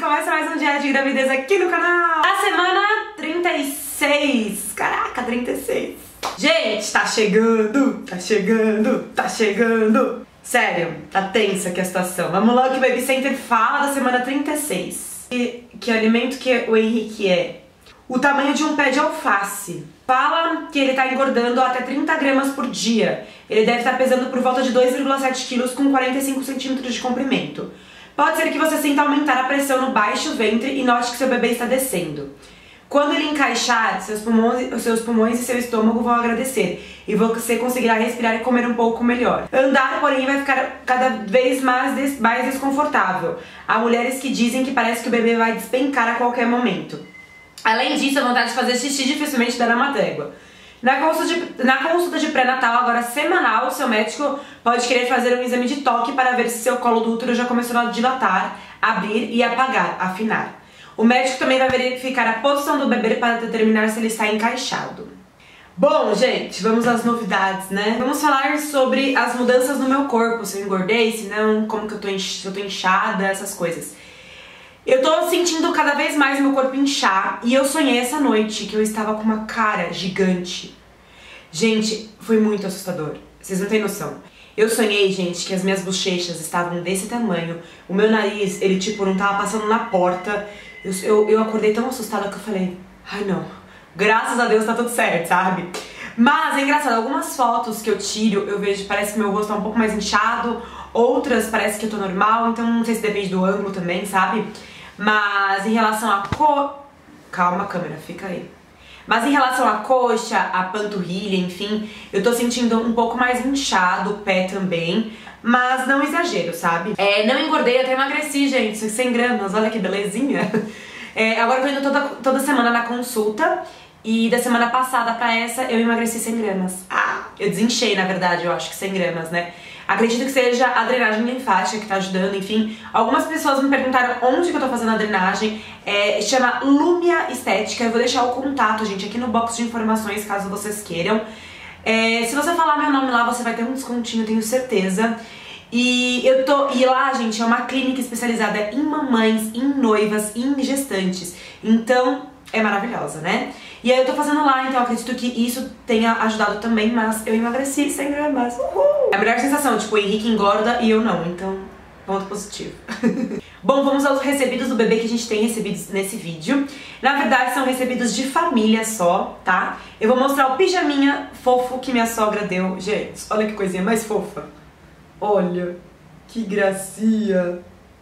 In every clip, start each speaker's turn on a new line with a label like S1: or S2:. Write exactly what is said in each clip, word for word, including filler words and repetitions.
S1: começa mais um dia de gravidez aqui no canal. A semana trinta e seis. Caraca, trinta e seis. Gente, tá chegando, tá chegando, tá chegando. Sério, tá tensa aqui a situação. Vamos lá que o Baby Center fala da semana trinta e seis. E que alimento que o Henrique é? O tamanho de um pé de alface. Fala que ele tá engordando até trinta gramas por dia. Ele deve estar pesando por volta de dois vírgula sete quilos com quarenta e cinco centímetros de comprimento. Pode ser que você sinta aumentar a pressão no baixo ventre e note que seu bebê está descendo. Quando ele encaixar, seus pulmões, os seus pulmões e seu estômago vão agradecer e você conseguirá respirar e comer um pouco melhor. Andar, porém, vai ficar cada vez mais, des, mais desconfortável. Há mulheres que dizem que parece que o bebê vai despencar a qualquer momento. Além disso, a vontade de fazer xixi dificilmente dará uma trégua. Na consulta de, na consulta de pré-natal, agora semanal, seu médico pode querer fazer um exame de toque para ver se seu colo do útero já começou a dilatar, abrir e apagar, afinar. O médico também vai verificar a posição do bebê para determinar se ele está encaixado. Bom, gente, vamos às novidades, né? Vamos falar sobre as mudanças no meu corpo, se eu engordei, se não, como que eu tô, se eu tô inchada, essas coisas. Eu tô sentindo cada vez mais meu corpo inchar e eu sonhei essa noite que eu estava com uma cara gigante. Gente, foi muito assustador. Vocês não têm noção. Eu sonhei, gente, que as minhas bochechas estavam desse tamanho. O meu nariz, ele tipo, não tava passando na porta. Eu, eu, eu acordei tão assustada que eu falei, ai não, graças a Deus tá tudo certo, sabe? Mas é engraçado, algumas fotos que eu tiro, eu vejo, parece que meu rosto tá um pouco mais inchado. Outras parece que eu tô normal, então não sei se depende do ângulo também, sabe? Mas em relação a co... Calma, câmera, fica aí. Mas em relação à coxa, à panturrilha, enfim, eu tô sentindo um pouco mais inchado, o pé também, mas não exagero, sabe? É, não engordei, até emagreci, gente, cem gramas, olha que belezinha. É, agora eu tô indo toda, toda semana na consulta e da semana passada pra essa eu emagreci cem gramas. Ah, eu desinchei, na verdade, eu acho que cem gramas, né? Acredito que seja a drenagem linfática que tá ajudando, enfim. Algumas pessoas me perguntaram onde que eu tô fazendo a drenagem. É, chama Lumia Estética. Eu vou deixar o contato, gente, aqui no box de informações, caso vocês queiram. É, se você falar meu nome lá, você vai ter um descontinho, tenho certeza. E eu tô. E lá, gente, é uma clínica especializada em mamães, em noivas, em gestantes. Então, é maravilhosa, né? E aí eu tô fazendo lá, então eu acredito que isso tenha ajudado também, mas eu emagreci cem gramas. Uhul! É a melhor sensação, tipo, o Henrique engorda e eu não, então ponto positivo. Bom, vamos aos recebidos do bebê que a gente tem recebidos nesse vídeo. Na verdade, são recebidos de família só, tá? Eu vou mostrar o pijaminha fofo que minha sogra deu. Gente, olha que coisinha mais fofa. Olha, que gracinha.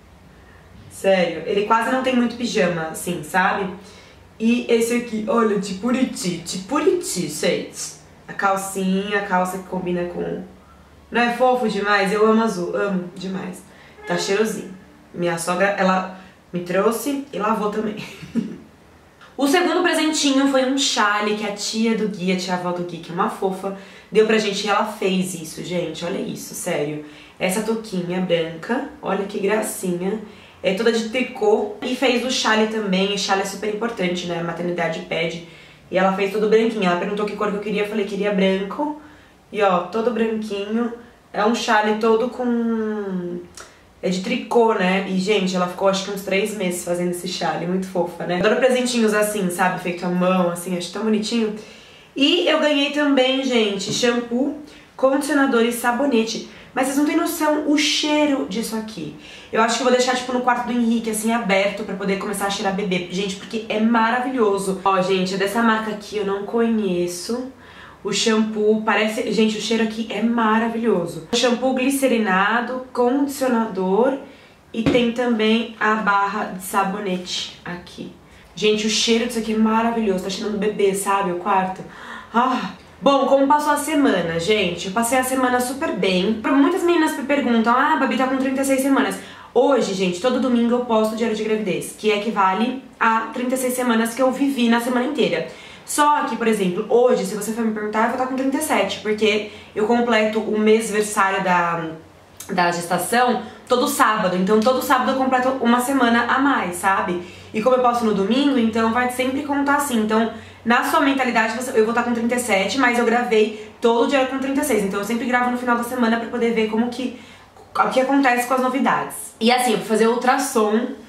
S1: Sério, ele quase não tem muito pijama, assim, sabe? E esse aqui, olha, de Puriti, de Puriti, gente. A calcinha, a calça que combina com... Não é fofo demais? Eu amo azul, amo demais. Tá cheirosinho. Minha sogra, ela me trouxe e lavou também. O segundo presentinho foi um chale que a tia do Gui, a tia-avó do Gui, que é uma fofa, deu pra gente e ela fez isso, gente. Olha isso, sério. Essa touquinha branca, olha que gracinha. É toda de tricô e fez o chale também, e chale é super importante, né, a maternidade pede. E ela fez tudo branquinho, ela perguntou que cor que eu queria, eu falei que queria branco. E ó, todo branquinho, é um chale todo com... é de tricô, né, e gente, ela ficou acho que uns três meses fazendo esse chale, muito fofa, né. Adoro presentinhos assim, sabe, feito à mão, assim, acho tão bonitinho. E eu ganhei também, gente, shampoo, condicionador e sabonete. Mas vocês não têm noção o cheiro disso aqui. Eu acho que eu vou deixar, tipo, no quarto do Henrique, assim, aberto pra poder começar a cheirar bebê. Gente, porque é maravilhoso. Ó, gente, é dessa marca aqui, eu não conheço. O shampoo parece... Gente, o cheiro aqui é maravilhoso. O shampoo glicerinado, condicionador e tem também a barra de sabonete aqui. Gente, o cheiro disso aqui é maravilhoso. Tá cheirando bebê, sabe, o quarto? Ah... Bom, como passou a semana, gente? Eu passei a semana super bem. Muitas meninas me perguntam, ah, a Babi tá com trinta e seis semanas. Hoje, gente, todo domingo eu posto o diário de gravidez, que equivale a trinta e seis semanas que eu vivi na semana inteira. Só que, por exemplo, hoje, se você for me perguntar, eu vou estar com trinta e sete, porque eu completo o mêsversário da, da gestação todo sábado. Então, todo sábado eu completo uma semana a mais, sabe? E como eu posto no domingo, então vai sempre contar assim. Então, na sua mentalidade, eu vou estar com trinta e sete, mas eu gravei todo dia com trinta e seis. Então eu sempre gravo no final da semana pra poder ver como que... o que acontece com as novidades. E assim, eu vou fazer ultrassom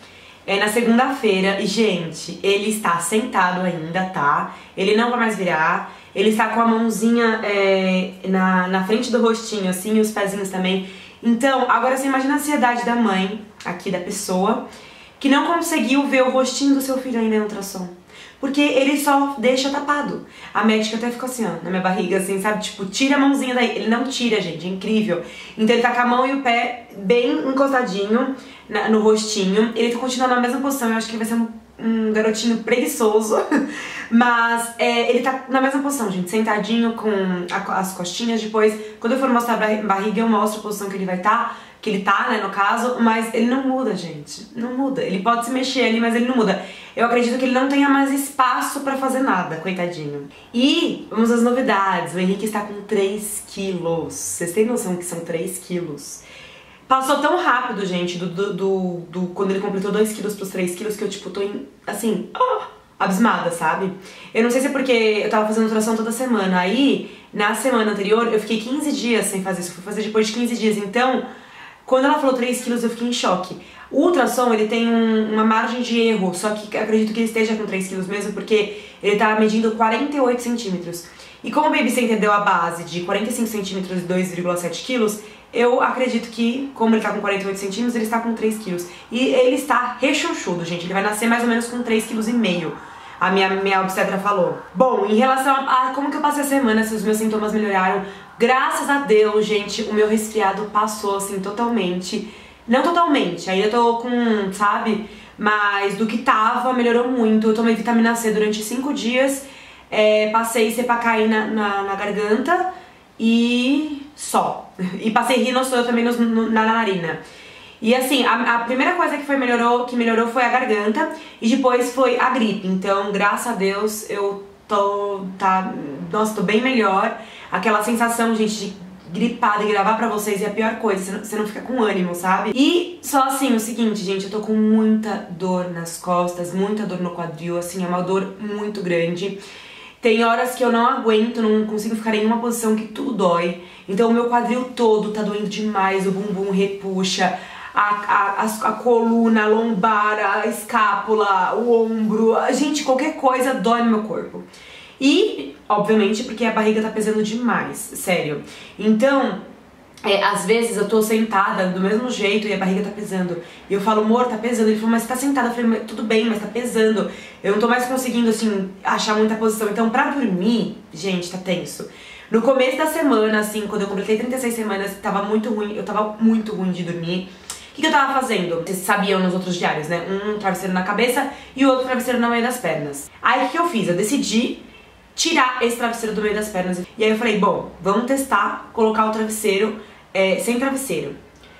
S1: é na segunda-feira e, gente, ele está sentado ainda, tá? Ele não vai mais virar. Ele está com a mãozinha é, na, na frente do rostinho, assim, e os pezinhos também. Então, agora você imagina a ansiedade da mãe, aqui da pessoa, que não conseguiu ver o rostinho do seu filho ainda em ultrassom. Porque ele só deixa tapado. A médica até ficou assim, ó, na minha barriga, assim, sabe? Tipo, tira a mãozinha daí. Ele não tira, gente, é incrível. Então ele tá com a mão e o pé bem encostadinho na, no rostinho. Ele continua na mesma posição, eu acho que ele vai ser um, um garotinho preguiçoso. Mas é, ele tá na mesma posição, gente, sentadinho com a, as costinhas. Depois, quando eu for mostrar a barriga, eu mostro a posição que ele vai estar. Que ele tá, né, no caso, mas ele não muda, gente, não muda. Ele pode se mexer ali, mas ele não muda. Eu acredito que ele não tenha mais espaço pra fazer nada, coitadinho. E vamos às novidades. O Henrique está com três quilos. Vocês têm noção que são três quilos? Passou tão rápido, gente, do, do, do, do quando ele completou dois quilos pros três quilos, que eu, tipo, tô em, assim, oh, abismada, sabe? Eu não sei se é porque eu tava fazendo ultrassom toda semana. Aí, na semana anterior, eu fiquei quinze dias sem fazer isso. Eu fui fazer depois de quinze dias, então... Quando ela falou três quilos, eu fiquei em choque. O ultrassom, ele tem um, uma margem de erro, só que acredito que ele esteja com três quilos mesmo, porque ele tá medindo quarenta e oito centímetros. E como o Baby Center deu a base de quarenta e cinco centímetros e dois vírgula sete quilos, eu acredito que, como ele tá com quarenta e oito centímetros, ele está com três quilos. E ele está rechonchudo, gente. Ele vai nascer mais ou menos com três vírgula cinco quilos. A minha, minha obstetra falou. Bom, em relação a, a como que eu passei a semana, se os meus sintomas melhoraram, graças a Deus, gente, o meu resfriado passou, assim, totalmente. Não totalmente, ainda tô com, sabe? Mas do que tava, melhorou muito. Eu tomei vitamina C durante cinco dias, é, passei Cepacaína na, na garganta e só. E passei Rinosoro também no, no, na narina. E assim, a, a primeira coisa que, foi melhorou, que melhorou foi a garganta e depois foi a gripe. Então, graças a Deus, eu tô, tá, nossa, tô bem melhor. Aquela sensação, gente, de gripada e gravar pra vocês é a pior coisa, você não, você não fica com ânimo, sabe? E só assim, o seguinte, gente, eu tô com muita dor nas costas, muita dor no quadril, assim, é uma dor muito grande. Tem horas que eu não aguento, não consigo ficar em nenhuma posição, que tudo dói. Então o meu quadril todo tá doendo demais, o bumbum repuxa. A, a, a coluna, a lombar, a escápula, o ombro, gente, qualquer coisa dói no meu corpo. E, obviamente, porque a barriga tá pesando demais, sério. Então, é, às vezes eu tô sentada do mesmo jeito e a barriga tá pesando. E eu falo, amor, tá pesando. Ele falou, mas você tá sentada. Eu falei, tudo bem, mas tá pesando. Eu não tô mais conseguindo, assim, achar muita posição. Então, pra dormir, gente, tá tenso. No começo da semana, assim, quando eu completei trinta e seis semanas, tava muito ruim, eu tava muito ruim de dormir. O que, que eu tava fazendo? Vocês sabiam nos outros diários, né? Um travesseiro na cabeça e o outro travesseiro no meio das pernas. Aí o que, que eu fiz? Eu decidi tirar esse travesseiro do meio das pernas. E aí eu falei, bom, vamos testar colocar o travesseiro é, sem travesseiro.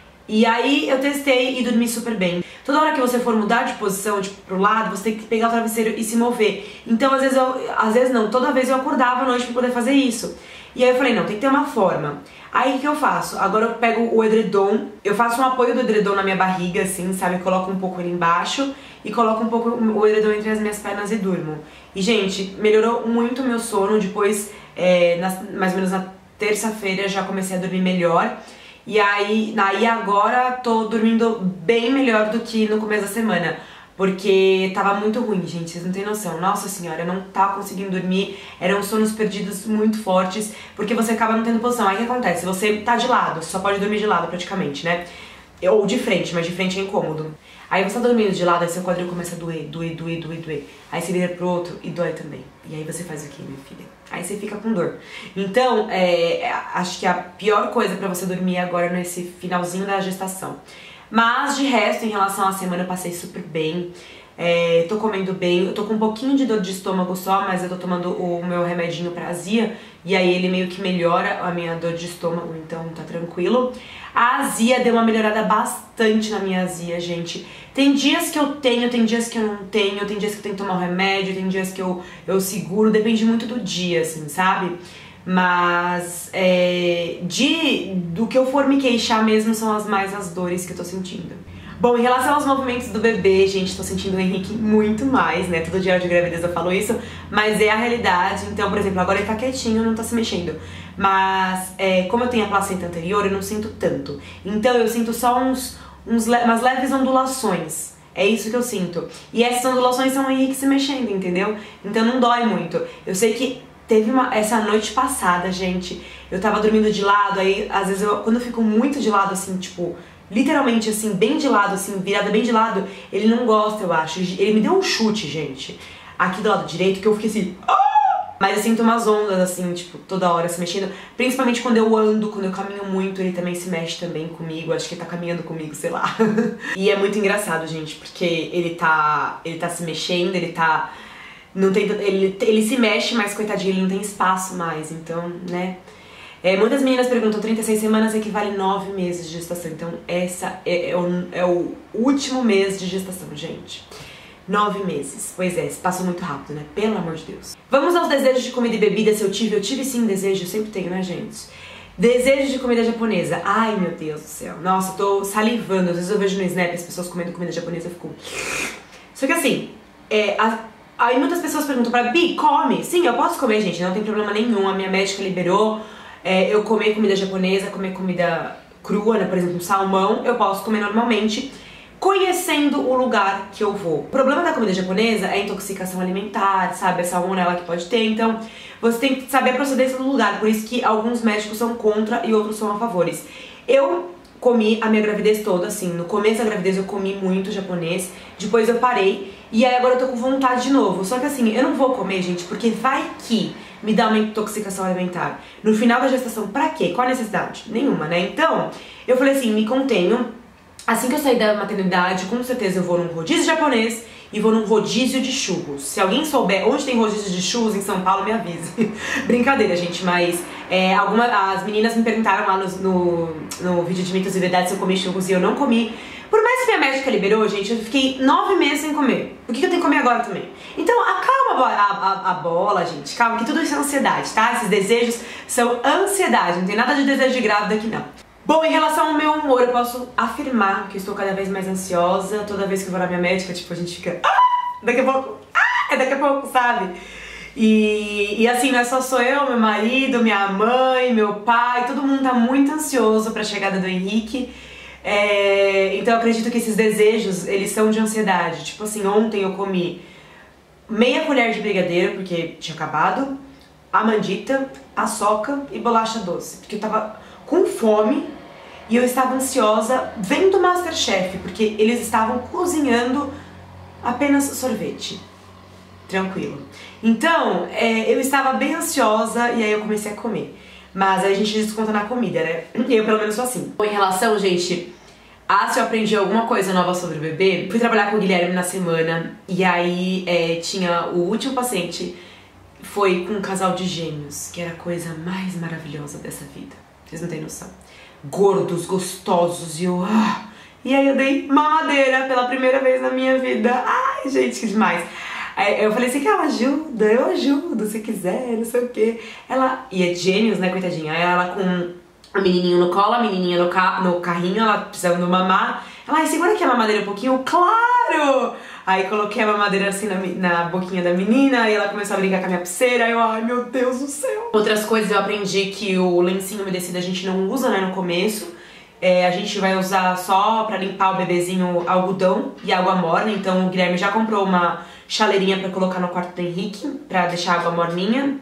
S1: E aí eu testei e dormi super bem. Toda hora que você for mudar de posição, tipo, pro lado, você tem que pegar o travesseiro e se mover. Então, às vezes, eu, às vezes não, toda vez eu acordava à noite pra poder fazer isso. E aí eu falei, não, tem que ter uma forma. Aí o que eu faço? Agora eu pego o edredom, eu faço um apoio do edredom na minha barriga, assim, sabe? Eu coloco um pouco ele embaixo e coloco um pouco o edredom entre as minhas pernas e durmo. E, gente, melhorou muito o meu sono. Depois, é, na, mais ou menos na terça-feira, já comecei a dormir melhor. E aí, aí agora tô dormindo bem melhor do que no começo da semana. Porque tava muito ruim, gente, vocês não tem noção. Nossa senhora, eu não tava conseguindo dormir. Eram sonos perdidos muito fortes. Porque você acaba não tendo posição. Aí o que acontece? Você tá de lado, você só pode dormir de lado praticamente, né? Ou de frente, mas de frente é incômodo. Aí você tá dormindo de lado, aí seu quadril começa a doer, doer, doer, doer, doer. Aí você vira pro outro e dói também. E aí você faz o que, minha filha? Aí você fica com dor. Então, é, acho que a pior coisa pra você dormir agora nesse finalzinho da gestação. Mas, de resto, em relação à semana, eu passei super bem. É, tô comendo bem. Eu tô com um pouquinho de dor de estômago só, mas eu tô tomando o meu remedinho pra azia. E aí ele meio que melhora a minha dor de estômago, então tá tranquilo. A azia deu uma melhorada bastante na minha azia, gente. Tem dias que eu tenho, tem dias que eu não tenho, tem dias que eu tenho que tomar o remédio, tem dias que eu, eu seguro, depende muito do dia, assim, sabe? Mas é, de, do que eu for me queixar mesmo são as mais as dores que eu tô sentindo. Bom, em relação aos movimentos do bebê, gente, tô sentindo o Henrique muito mais, né? Todo dia de gravidez eu falo isso, mas é a realidade. Então, por exemplo, agora ele tá quietinho, não tá se mexendo. Mas, é, como eu tenho a placenta anterior, eu não sinto tanto. Então, eu sinto só uns, uns, umas leves ondulações. É isso que eu sinto. E essas ondulações são o Henrique se mexendo, entendeu? Então não dói muito. Eu sei que teve uma... Essa noite passada, gente, eu tava dormindo de lado, aí às vezes eu, quando eu fico muito de lado, assim, tipo, literalmente assim, bem de lado, assim, virada bem de lado, ele não gosta, eu acho. Ele me deu um chute, gente, aqui do lado direito, que eu fiquei assim... Ah! Mas eu sinto umas ondas, assim, tipo, toda hora se mexendo. Principalmente quando eu ando, quando eu caminho muito, ele também se mexe também comigo. Acho que ele tá caminhando comigo, sei lá. E é muito engraçado, gente, porque ele tá, ele tá se mexendo, ele tá... Não tem, ele, ele se mexe, mas coitadinho, ele não tem espaço mais, então, né? É, muitas meninas perguntam, trinta e seis semanas equivale a nove meses de gestação. Então, essa é, é, o, é o último mês de gestação, gente. Nove meses. Pois é, passou muito rápido, né? Pelo amor de Deus. Vamos aos desejos de comida e bebida, se eu tive. Eu tive sim desejo, eu sempre tenho, né, gente? Desejo de comida japonesa. Ai, meu Deus do céu. Nossa, eu tô salivando. Às vezes eu vejo no Snap as pessoas comendo comida japonesa, eu fico... Só que assim, é, a... aí muitas pessoas perguntam pra Bi, come? Sim, eu posso comer, gente, não tem problema nenhum. A minha médica liberou é, eu comer comida japonesa, comer comida crua, né? Por exemplo, um salmão, eu posso comer normalmente, conhecendo o lugar que eu vou. O problema da comida japonesa é a intoxicação alimentar, sabe? A salmonela que pode ter, então você tem que saber a procedência do lugar, por isso que alguns médicos são contra e outros são a favores. Eu comi a minha gravidez toda, assim, no começo da gravidez eu comi muito japonês, depois eu parei, e aí agora eu tô com vontade de novo. Só que assim, eu não vou comer, gente, porque vai que me dá uma intoxicação alimentar. No final da gestação, pra quê? Qual a necessidade? Nenhuma, né? Então, eu falei assim, me contenho. Assim que eu sair da maternidade, com certeza eu vou num rodízio japonês e vou num rodízio de churros. Se alguém souber onde tem rodízio de churros em São Paulo, me avise. Brincadeira, gente, mas é, alguma, as meninas me perguntaram lá no, no, no vídeo de mitos e verdades se eu comi churros e eu não comi. Por mais que minha médica liberou, gente, eu fiquei nove meses sem comer. Por que eu tenho que comer agora também? Então, acalma a, a, a bola, gente. Calma, que tudo isso é ansiedade, tá? Esses desejos são ansiedade, não tem nada de desejo de grávida aqui, não. Bom, em relação ao meu humor, eu posso afirmar que eu estou cada vez mais ansiosa. Toda vez que eu vou na minha médica, tipo, a gente fica... Ah! Daqui a pouco... Ah! É daqui a pouco, sabe? E, e assim, não é só sou eu, meu marido, minha mãe, meu pai, todo mundo tá muito ansioso pra chegada do Henrique. É, então eu acredito que esses desejos, eles são de ansiedade. Tipo assim, ontem eu comi meia colher de brigadeiro, porque tinha acabado, a mandita, a soca e bolacha doce. Porque eu tava com fome e eu estava ansiosa vendo Masterchef, porque eles estavam cozinhando apenas sorvete. Tranquilo. Então, é, eu estava bem ansiosa e aí eu comecei a comer. Mas aí a gente desconta na comida, né? Eu pelo menos sou assim. Em relação, gente, a se eu aprendi alguma coisa nova sobre o bebê, fui trabalhar com o Guilherme na semana e aí é, tinha o último paciente, foi com um casal de gêmeos, que era a coisa mais maravilhosa dessa vida. Vocês não têm noção. Gordos, gostosos e eu... Ah, e aí eu dei mamadeira pela primeira vez na minha vida. Ai, gente, que demais. Aí eu falei assim, que ela ajuda, eu ajudo, se quiser, não sei o quê. Ela... E é gêmeos, né, coitadinha? Aí ela com o menininho no colo, a menininha no, ca... no carrinho, ela precisando mamar. Ela, ai, segura aqui a mamadeira um pouquinho. Claro! Aí coloquei a mamadeira assim na, na boquinha da menina, e ela começou a brincar com a minha pulseira, aí eu, ai meu Deus do céu. Outras coisas eu aprendi que o lencinho umedecido a gente não usa, né, no começo. É, a gente vai usar só pra limpar o bebezinho algodão e água morna, então o Guilherme já comprou uma chaleirinha pra colocar no quarto do Henrique, pra deixar a água morninha.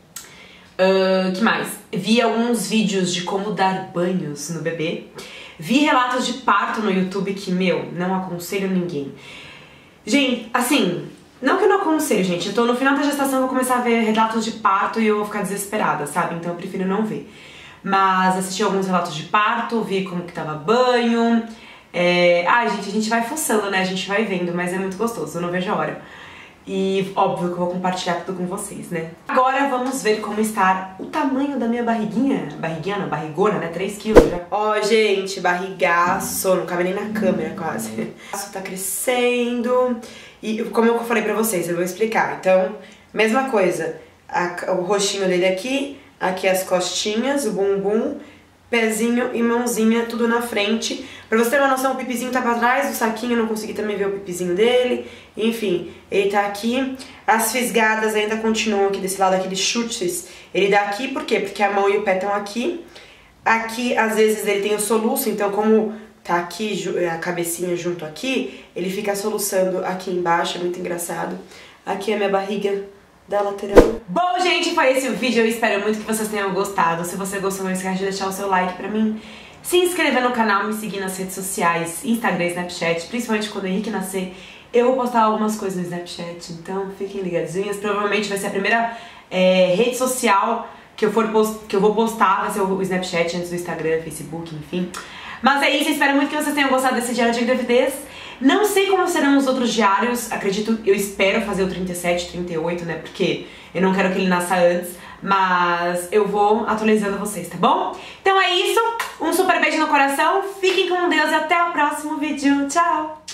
S1: Uh, que mais? Vi alguns vídeos de como dar banhos no bebê. Vi relatos de parto no YouTube que, meu, não aconselho ninguém. Gente, assim, não que eu não aconselho, gente, eu tô no final da gestação, eu vou começar a ver relatos de parto e eu vou ficar desesperada, sabe? Então eu prefiro não ver. Mas assisti alguns relatos de parto, vi como que tava banho. É... Ai, gente, a gente vai fuçando, né? A gente vai vendo, mas é muito gostoso, eu não vejo a hora. E óbvio que eu vou compartilhar tudo com vocês, né? Agora vamos ver como está o tamanho da minha barriguinha. Barriguinha não, barrigona, né? três quilos já. Ó, gente, barrigaço, não cabe nem na câmera quase. O braço tá crescendo. E como eu falei pra vocês, eu vou explicar. Então, mesma coisa. A, o rostinho dele aqui, aqui as costinhas, o bumbum, pezinho e mãozinha, tudo na frente. Pra você ter uma noção, o pipizinho tá pra trás do saquinho, eu não consegui também ver o pipizinho dele. Enfim, ele tá aqui. As fisgadas ainda continuam aqui desse lado, aqueles chutes. Ele dá aqui, por quê? Porque a mão e o pé estão aqui. Aqui, às vezes, ele tem o soluço, então como tá aqui, a cabecinha junto aqui, ele fica soluçando aqui embaixo, é muito engraçado. Aqui é a minha barriga da lateral. Bom, gente, foi esse o vídeo. Eu espero muito que vocês tenham gostado. Se você gostou, não esquece de deixar o seu like pra mim, se inscrever no canal, me seguir nas redes sociais, Instagram, Snapchat, principalmente quando o Henrique nascer. Eu vou postar algumas coisas no Snapchat, então fiquem ligadinhas. Provavelmente vai ser a primeira é, rede social que eu, for post, que eu vou postar, vai ser o Snapchat antes do Instagram, Facebook, enfim. Mas é isso, eu espero muito que vocês tenham gostado desse diário de gravidez. Não sei como serão os outros diários, acredito, eu espero fazer o trinta e sete, trinta e oito, né, porque eu não quero que ele nasça antes, mas eu vou atualizando vocês, tá bom? Então é isso, um super beijo no coração, fiquem com Deus e até o próximo vídeo, tchau!